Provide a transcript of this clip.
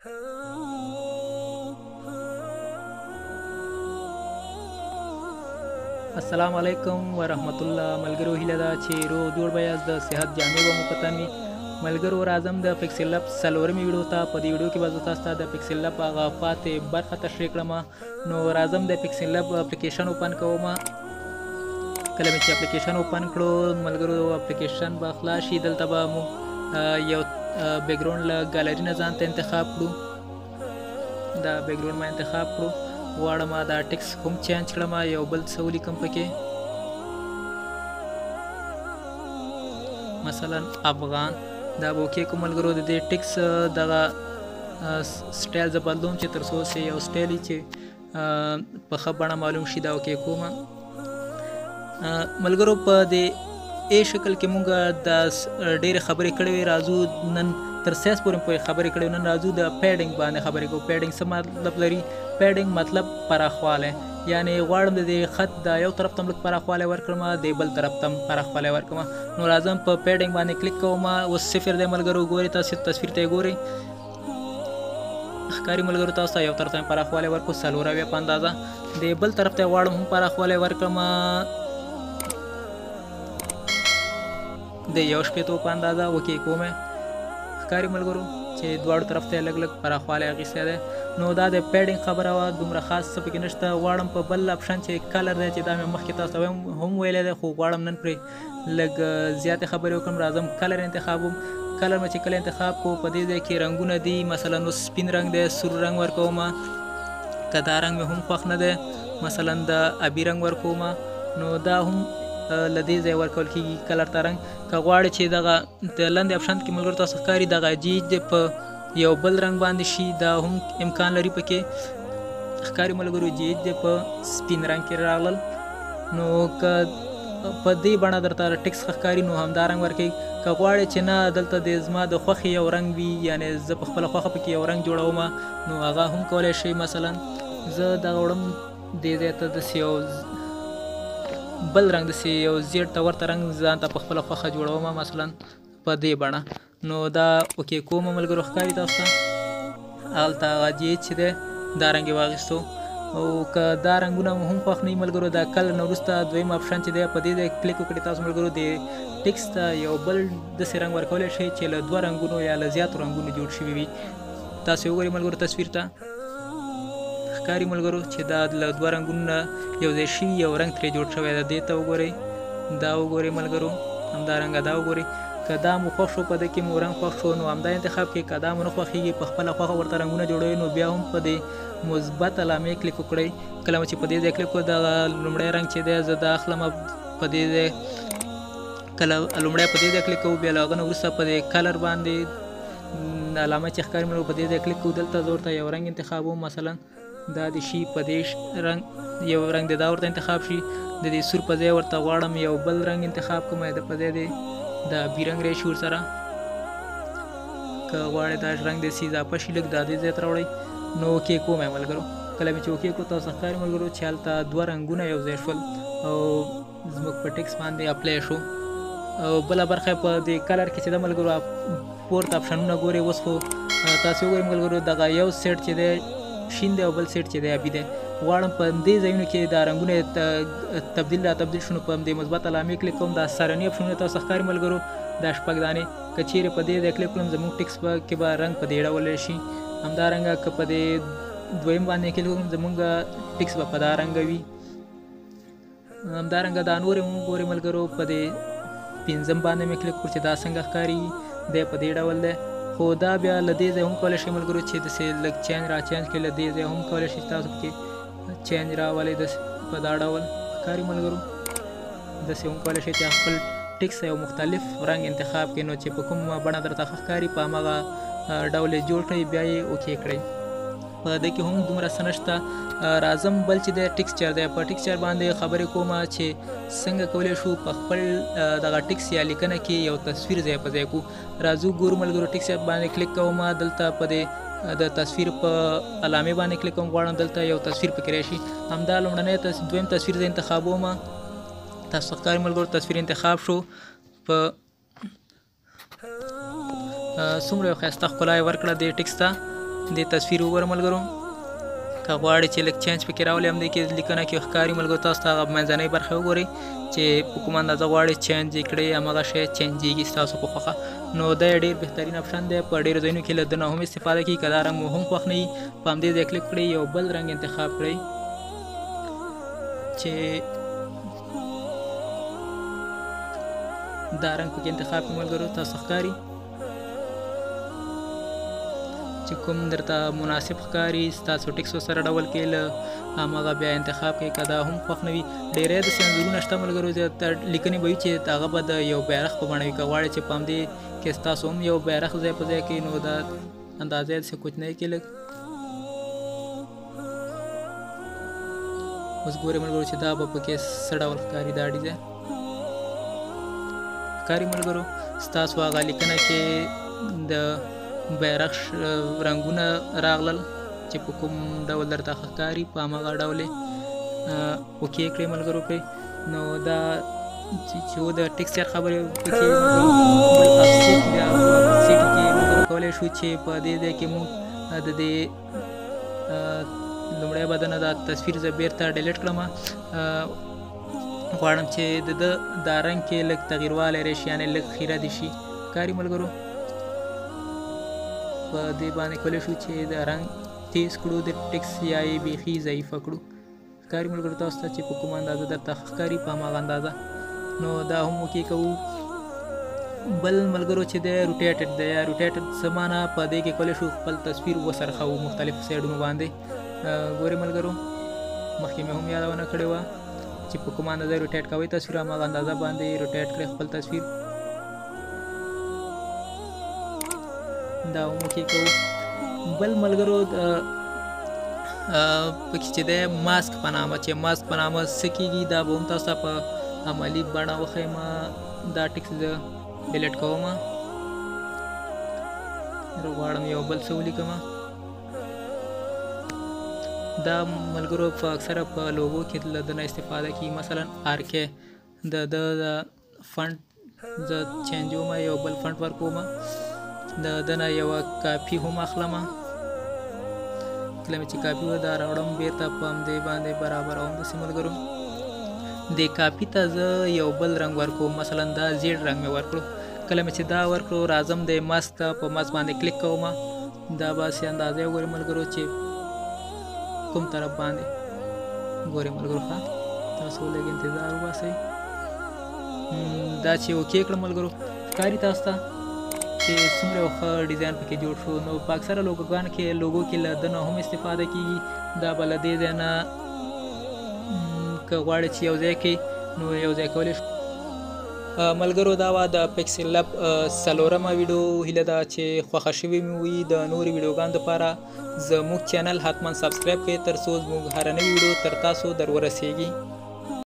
السلام علیکم ورحمت الله. ملګرو هیله ده چې روغ جوړ به یاست، د صحت جامې به مو په تن وي. ملګرو راځم د پکسل لب څلورمې ویډیو ته. په دې ویډیو کې به زه تاسو ته د پکسل لب هغه پاتې برخه تشریح کړم. نو راځم د پکسل لب اپلیکیشن اوپن کوم. کله مې چې اپلیکیشن اوپن کړو ملګرو اپلیکیشن به خلاص شي. دلته به مو یو بیکګراوند له ګالري نه ځان ته انتخاب کړو. دا بیکګراوند ما انتخاب کړو. غواړم دا ټکس هم چینج کړم، یو بل څه ولیکم پکې، مثلا افغان. دا به اوکې کوم ملګرو. د دې ټکس دغه سټایل زه بدلوم چې تر څو یو سټایل چې په ښه بڼه معلوم شي. دا اوکې کوم ملګرو. په دې شکل کې مونږ د ډېرې خبرې کړې وې. راځو نن تر سیاس پورې خبرې کړې. نن راځو د پیډینګ باندې خبرې کوو. پیډینګ څه مطلب لري؟ پیډینګ مطلب پراخوالی، یعنی غواړم د دې خط د یو طرف ته لږ پراخوالی ورکړم، د بل طرف ته پراخوالی ورکړم. نو راځم په پیډینګ باندې کلیک کوم. اوس صفر دی ملګرو. ګورئ تاسو تصویر ته ګورئ، ښکاري ملګرو تاسو ته. یو طرف ته پراخوالی ورکړو 4 په اندازه، د بل طرف ته غواړم هم پراخوالی ورکړم د 1.5 په اندازه. اوکې کوم ښکاري ملګرو چې دواړو طرف ته لږ لږ پراخوالی اخیستی دی. نو دا د پیډینګ خبره وه، دومره خاص څه پکې نشته. غواړم په بل اپشن چې کلر دی چې دا مې مخکې تاسو ته هم ویلی دی، خو غواړم نن پرې لږ زیاتې خبرې وکړم. راځم کلر انتخابوم. کلر مې چې کله انتخاب کو په دې ځای کې رنګونه دي. مثلا اوس سپین رنګ دی، سور رنګ ورکوم. که دا رنګ مې هم خوښ نه دی مثلا د ابي رنګ ورکوم، نو دا هم له دې ځای ورکول کېږي کلر ته رنګ. که غواړې چې دغه د لاندې اپشن کې ملګرو تاسو ښکاري دغه جیج په یو بل رنګ باندې شي، دا هم امکان لري پکې. ښکاري ملګرو جیج دی په سپین رنګ کې راغلل. نو که په دې بڼه درته ټکس ښکاري نو همدا رنګ ورکوي. که غواړې چې نه دلته د زما د خوښې یو رنګ وي، یعنی زه په خپله خوښه پکې یو رنګ جوړوم، نو هغه هم کولی شئ. مثلا زه دغه وړم دې ځای ته داسې یو بل رنګ، داسې یو زیړ ته ورته رنګ ځان ته په خپله خوښه جوړوم، مثلا په دې بڼه. نو دا اوکې کوم ملګرو. ښکاري تاسو ته هلته هغه جیج چې دی دا رنګ یې واخیستو. او که دا رنګونه هم خوښ نه وي ملګرو، دا کلر نه وروسته دویم اپشن چې دی په دې ځای کلیک وکړئ تاسو ملګرو. د ټکس ته یو بل داسې رنګ ورکولی شئ چې له 2 رنګونو یا له زیاتو رنګونو جوړ شوي وي. تاسو وګورئ ملګرو تصویر ته، ښکاري ملګرو چې دا له 2 رنګونو نه یو ځای شوي، یو رنګ ترې جوړ شوی دی. دې ته وګورئ، دا وګورئ ملګرو، همدارنګه دا وګورئ. که دا مو خوښ شو، په دې کې مو رنګ خوښ شو، نو همدا انتخاب کړئ. که دا مو نه خوښېږي، په خپله خوښه ورته رنګونه جوړوئ، نو بیا هم په دې مثبت علامې کلیک وکړئ. کله چې په دې ځای کلیک وکړو دغه لومړی رنګ چې دی زه دا اخلم په دې ځای. کله لومړی په دې ځای کلیک کوو، بیا له هغه نه وروسته په دې کلر باندې علامه چې ښکاري ملګرو په دې ځای کلیک کوو. دلته زه ورته یو رنګ انتخابوم، مثلا دا د شي په دې رنګ یو رنګ دی، دا ورته انتخاب شي. د دې سور په ځای ورته غواړم یو بل رنګ انتخاب کوم، د په ځای دی د ابي رنګ راشي ورسره. که غواړئ دا رنګ داسې اضافه شي لږ، دا دې ځای ته راوړئ. نو اوکې کوم ملګرو. کله مې چې اوکې کړو تاسو ښکاري ملګرو چې هلته 2 رنګونه یو ځای شول او زموږ په ټکس باندې اپلای شو. او بله برخه په دې کلر کې چې د ملګرو پورته اپشنونه ګورئ. اوس خو تاسو وګورئ ملګرو دغه یو سیټ چې دی شین دی او بل سیټ چې دی ابي دی. غواړم په دې ځایونو کې دا رنګونه تبدیل شو، نو په دې مثبت علامې کلیک کوم. دا سرني اپشنونه تاسو ښکاري ملګرو دا 6 دانې. که چیرې په دې ځای کلیک کړم زموږ ټکس کې به رنګ په دې ډول شي. همدارنګه که په دې دویم باندې کلیک وکړم زموږ ټکس به په دا رنګ وي. همدارنګه دا نورې هم ګورئ ملګرو. په دې 5م باندې مې کلیک کړو چې دا څنګه ښکاري دی په دې ډول دی. خو دا بیا له دې ځای هم کولی شئ ملګرو چې داسې لږ چینج را چینج کړئ. له دې ځای هم کولی شئ تاسو پکې چینج راولئ داسې په دا ډول. ښکاري ملګرو داسې هم کولی شئ چې خپل ټکس یو مختلف رنګ انتخاب کړئ، نو چې په کومه بڼه درته ښه ښکاري په هماغه ډول یې جوړ کړئ، بیا یې اوکې کړئ. په دې کې هم دومره څه نشته. راځم بل چې دی ټکسچر دی. په ټکسچر باندې خبرې کوم چې څنګه کولی شو په خپل دغه ټکس یا لیکنه کې یو تصویر ځای په ځای کړو. راځو ګورو ملګرو. ټکسچر باندې کلیک کوم، دلته په دې د تصویر په علامې باندې کلیک کوم. غواړم دلته یو تصویر پکې راشي. همدا لومړنی دویم تصویر زه انتخابوم. تاسو ښکاري ملګرو تصویر انتخاب شو. په څومره یو ښایسته ښکلا یې ورکړه دې ټکس ته. د تصویر وګوره ملګرو که غواړئ چې لږ چینج پکې راولي همدې کې لیکنه کې ښکاري ملګرو تاسو ته هغه منځنۍ برخه وګورئ چې په کومه اندازه غواړئ چینج یې کړئ همغه شی چینجېږي ستاسو په خوښه نو دا یې ډېر بهترین اپشن دی په ډېرو ځایونو کې له ده نه هم استفاده کیږي که دا رنګ مو هم خوښ نه وي په همدې ځای کلیک کړئ یو بل رنګ انتخاب کړئ چې دا رنګ پکې انتخاب کړئ ملګرو تاسو ښکاري چې کوم درته مناسب ښکاري ستاسو ټکسو سره ډول کې له همغه بیا انتخاب کوي که دا هم خوښ نه وي ډېری داسې انځورونه شته ملګرو لیکنې به وي چې هغه به د یو بیرغ په بڼه وي که غواړئ چې په همدې کې ستاسو هم یو بیرغ ځای په ځای کوي نو دا اندازه یې داسې کوچنی کړي لږ اوس ګورئ ملګرو چې دا به پکې څه ډول ښکاري دا ډیزاین ښکاري ملګرو ستاسو هغه لیکنه کې د بیرغ رنګونه راغلل چې په کوم ډول درته ښکاري په همغه ډول یې اوکې کړئ ملګرو پرې نو دا چې و د ټیکسچر خبرې پکې بل افسیټ بیا افسیټ کې ملګرو کولی شو چې په دې ځای کې مونږ د دې لومړی به دنه دا تصویر زه بیرته ډیلیټ کړم غواړم چې د ده دا رنګ کې لږ تغییروالی راشي یعنې لږ خیره دې شي ښکاري ملګرو په دې باندې کولی شو چې د رنګ تیز کړو د ټکس یا یې بیخي ضعیفه کړو ښکاري ملګرو تاسو ته چې په کومه اندازه درته ښکاري په هماغه اندازه نو دا هم وکې کوو بل ملګرو چې دی روټیټډ دی یا روټیټډ څه معنی په دې کې کولی شو خپل تصویر وڅرخوو مختلفو سایډونو باندې ګورئ ملګرو مخکې مې هم یادونه کړې وه چې په کومه اندازه روټیټ کوئ تصویر هماغه اندازه باندې روټیټ کړئ خپل تصویر دا هم وکې کوو بل ملګرو پکې چې دی ماسک په نامه چې ماسک په نامه څه کېږي دا به هم تاسو ته په عملي بڼه وښیم دا ټکس زه ډیلیټ کوم غواړم یو بل څه ولیکم دا ملګرو په اکثره په لوګو کې له ده نه استفاده کیږي مثلا آرکې د فنټ زه چینجوم یو بل فنټ ورکوم د ده نه یوه کاپي هم اخلم کله مې چې کاپي وه دا راوړم بېرته په همدې باندې برابروم داسې ملګرو دې کاپي ته زه یو بل رنګ ورکوم مثلا دا زیړ رنګ مې ورکړو کله مې چې دا ورکړو راځم د ماسک ته په ماسک باندې کلیک کوم دا به هسې اندازه وګورئ ملګرو چې کوم طرف باندې ګورئ ملګرو ښه تاسو لږ انتظار وباسئ دا چې اوکې کړم ملګرو ښکاري تاسو ته چې څومره یو ښه ډیزاین پکې جوړ شو نو په اکثره لوګوګانو کې لوګو کې له ده نه هم استفاده کیږي دا به له دې ځای نه که غواړئ چې یو ځای کې نو یو ځای کولی شو ملګرو دا وه د پکسل لب څلورمه ویډیو هیله ده چې خوښه شوې مې وي د نورې ویډیوګانو دپاره زموږ چینل حتما سبسکرایب کړئ تر څو زموږ هره نوې ویډیو تر تاسو در ورسیږي